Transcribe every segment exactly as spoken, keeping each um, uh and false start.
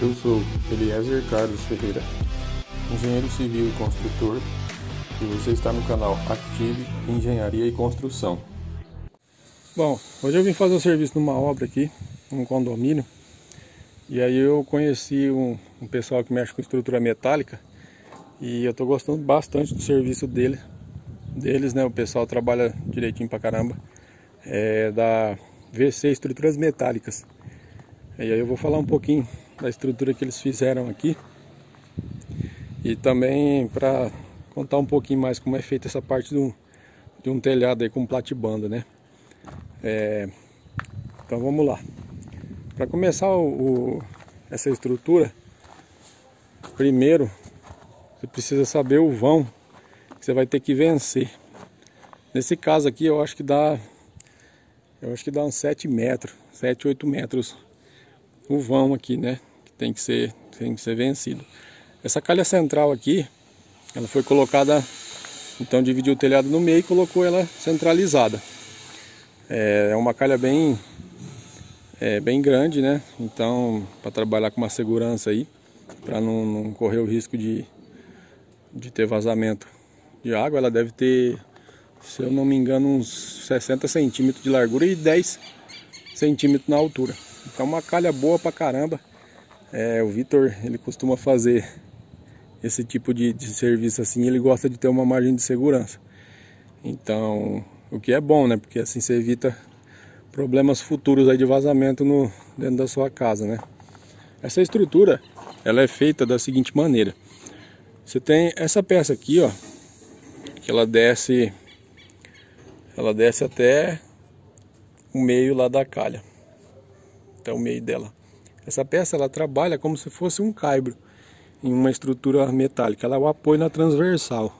Eu sou Eliezer Carlos Ferreira, engenheiro civil e construtor, e você está no canal Active Engenharia e Construção. Bom, hoje eu vim fazer um serviço numa obra aqui, num condomínio, e aí eu conheci um, um pessoal que mexe com estrutura metálica e eu estou gostando bastante do serviço dele, deles, né? O pessoal trabalha direitinho pra caramba, é da V C Estruturas Metálicas. E aí eu vou falar um pouquinho da estrutura que eles fizeram aqui e também para contar um pouquinho mais como é feita essa parte de um, de um telhado aí com platibanda, né? É, então vamos lá. Para começar o, o, essa estrutura, primeiro você precisa saber o vão que você vai ter que vencer. Nesse caso aqui eu acho que dá eu acho que dá uns sete metros, sete, oito metros o vão aqui, né? Que tem que ser, tem que ser vencido. Essa calha central aqui, ela foi colocada, então dividiu o telhado no meio e colocou ela centralizada. É uma calha bem, é, bem grande, né? Então, para trabalhar com uma segurança aí, para não, não correr o risco de, de ter vazamento de água, ela deve ter, se eu não me engano, uns sessenta centímetros de largura e dez centímetros na altura. Então uma calha boa pra caramba. É, o Vitor, ele costuma fazer esse tipo de, de serviço assim, ele gosta de ter uma margem de segurança. Então, o que é bom, né? Porque assim você evita problemas futuros aí de vazamento no, dentro da sua casa, né? Essa estrutura, ela é feita da seguinte maneira. Você tem essa peça aqui, ó, que ela desce, ela desce até o meio lá da calha. Até o meio dela. Essa peça ela trabalha como se fosse um caibro em uma estrutura metálica. Ela é o apoio na transversal.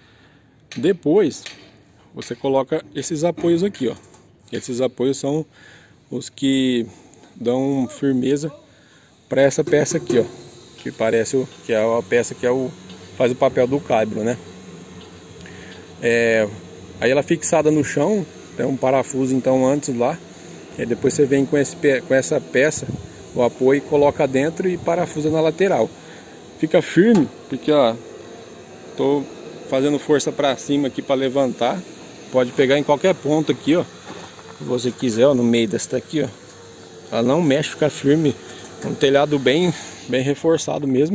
Depois você coloca esses apoios aqui, ó. Esses apoios são os que dão firmeza para essa peça aqui, ó, que parece o, que é a peça que é o, faz o papel do caibro, né? É, aí ela fixada no chão, tem um parafuso então antes lá. E depois você vem com, esse, com essa peça, o apoio, e coloca dentro e parafusa na lateral. Fica firme, porque ó, tô fazendo força para cima aqui para levantar. Pode pegar em qualquer ponto aqui, ó, se você quiser, ó, no meio dessa daqui, ó. Ela não mexe, fica firme. Um telhado bem, bem reforçado mesmo.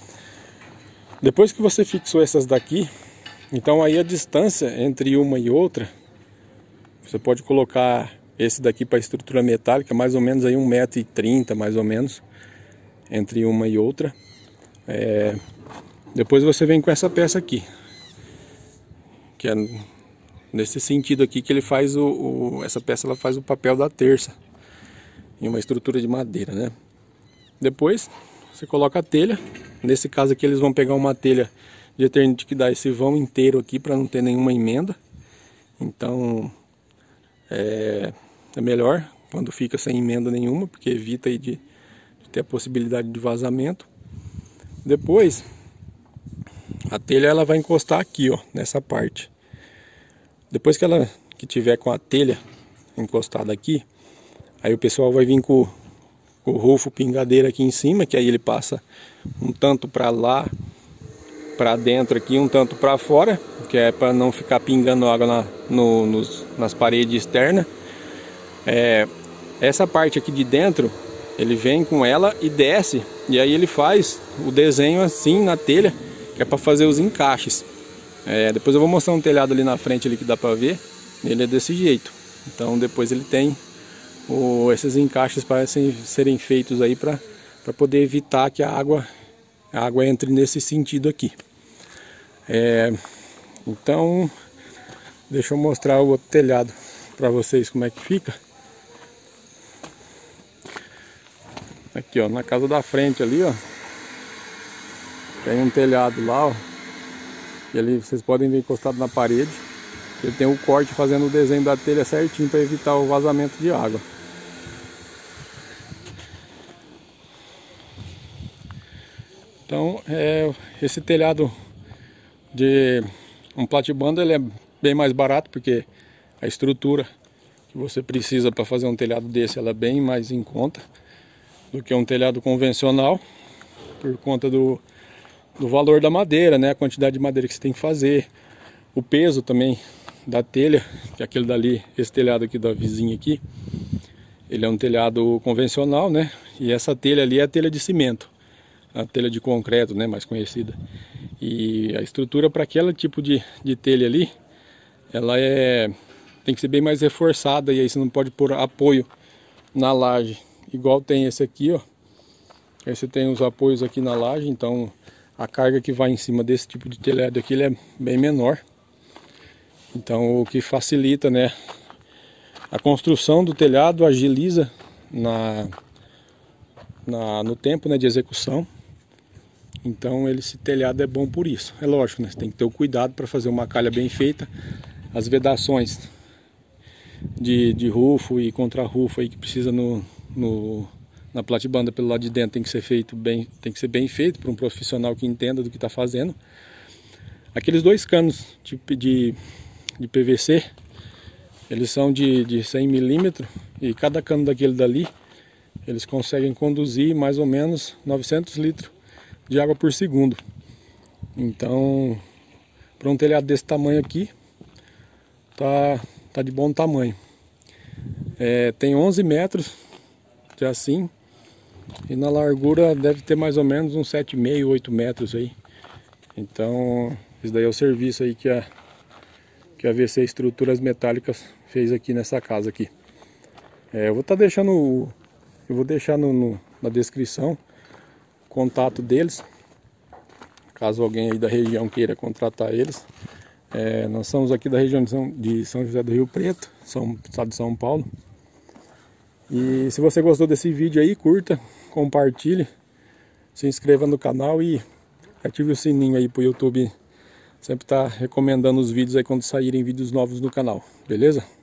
Depois que você fixou essas daqui, então aí a distância entre uma e outra, você pode colocar esse daqui para estrutura metálica, mais ou menos aí um metro e trinta, mais ou menos, entre uma e outra. É... Depois você vem com essa peça aqui, que é nesse sentido aqui que ele faz o, o... essa peça ela faz o papel da terça em uma estrutura de madeira, né? Depois você coloca a telha. Nesse caso aqui eles vão pegar uma telha de Eternity que dá esse vão inteiro aqui para não ter nenhuma emenda. Então é... É melhor quando fica sem emenda nenhuma, porque evita aí de, de ter a possibilidade de vazamento. Depois, a telha ela vai encostar aqui, ó, nessa parte. Depois que ela que tiver com a telha encostada aqui, aí o pessoal vai vir com, com o rufo pingadeira aqui em cima, que aí ele passa um tanto para lá, para dentro aqui, um tanto para fora, que é para não ficar pingando água na, no, nos, nas paredes externas. É, essa parte aqui de dentro, ele vem com ela e desce, e aí ele faz o desenho assim na telha, que é para fazer os encaixes. É, depois eu vou mostrar um telhado ali na frente ali que dá para ver, ele é desse jeito. Então depois ele tem o, esses encaixes para serem feitos aí para para poder evitar que a água a água entre nesse sentido aqui. É, então deixa eu mostrar o outro telhado para vocês como é que fica. Aqui, ó, na casa da frente ali, ó, tem um telhado lá, ó, e ali vocês podem ver encostado na parede. Ele tem o corte fazendo o desenho da telha certinho para evitar o vazamento de água. Então, é, esse telhado de um platibanda, ele é bem mais barato, porque a estrutura que você precisa para fazer um telhado desse, ela é bem mais em conta. do que um telhado convencional, por conta do, do valor da madeira, né? A quantidade de madeira que você tem que fazer, o peso também da telha, que é aquele dali, esse telhado aqui da vizinha aqui, ele é um telhado convencional, né? E essa telha ali é a telha de cimento, a telha de concreto, né? Mais conhecida. E a estrutura para aquele tipo de, de telha ali, ela é, tem que ser bem mais reforçada, e aí você não pode pôr apoio na laje, igual tem esse aqui, ó. Esse tem os apoios aqui na laje, então a carga que vai em cima desse tipo de telhado aqui, ele é bem menor. Então o que facilita, né, a construção do telhado, agiliza na, na, no tempo, né, de execução. Então ele, esse telhado é bom por isso. É lógico, né, você tem que ter o cuidado para fazer uma calha bem feita. As vedações de, de rufo e contra-rufo aí que precisa no, no, na platibanda pelo lado de dentro tem que ser feito bem, tem que ser bem feito por um profissional que entenda do que está fazendo. Aqueles dois canos de, de, de P V C, eles são de, de cem milímetros, e cada cano daquele dali, eles conseguem conduzir mais ou menos novecentos litros de água por segundo. Então, para um telhado desse tamanho aqui, tá, tá de bom tamanho. É, tem onze metros de assim, e na largura deve ter mais ou menos uns sete vírgula cinco, oito metros aí. Então, esse daí é o serviço aí que a, que a V C Estruturas Metálicas fez aqui nessa casa aqui. É, eu vou estar tá deixando, eu vou deixar no, no, na descrição o contato deles, caso alguém aí da região queira contratar eles. É, nós somos aqui da região de São, de São José do Rio Preto, São, estado de São Paulo. E se você gostou desse vídeo aí, curta, compartilhe, se inscreva no canal e ative o sininho aí pro YouTube sempre estar recomendando os vídeos aí quando saírem vídeos novos no canal, beleza?